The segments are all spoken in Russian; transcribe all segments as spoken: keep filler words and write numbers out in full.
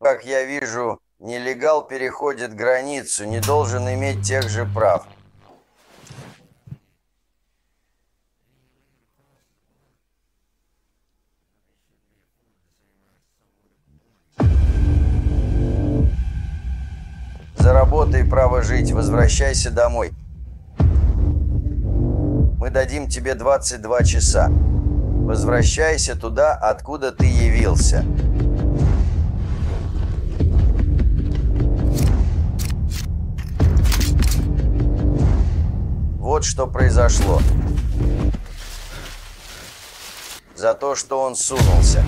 как я вижу, нелегал переходит границу, не должен иметь тех же прав. Заработай право жить, возвращайся домой. Мы дадим тебе двадцать два часа. Возвращайся туда, откуда ты явился. Вот что произошло. За то, что он сунулся.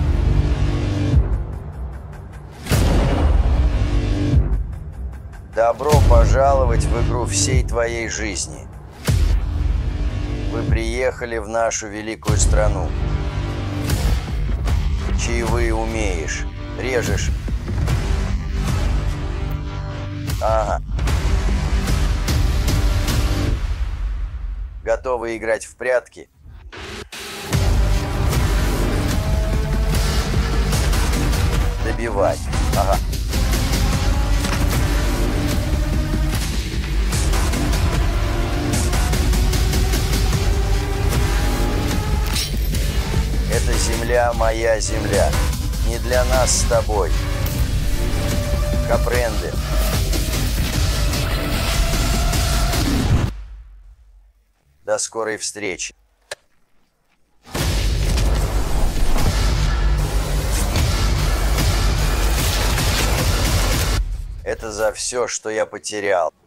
Добро пожаловать в игру всей твоей жизни. Вы приехали в нашу великую страну. Чаевые умеешь. Режешь. Ага. Готовы играть в прятки? Добивать. Ага. Эта земля моя земля. Не для нас с тобой. Капренде. До скорой встречи. Это за все, что я потерял.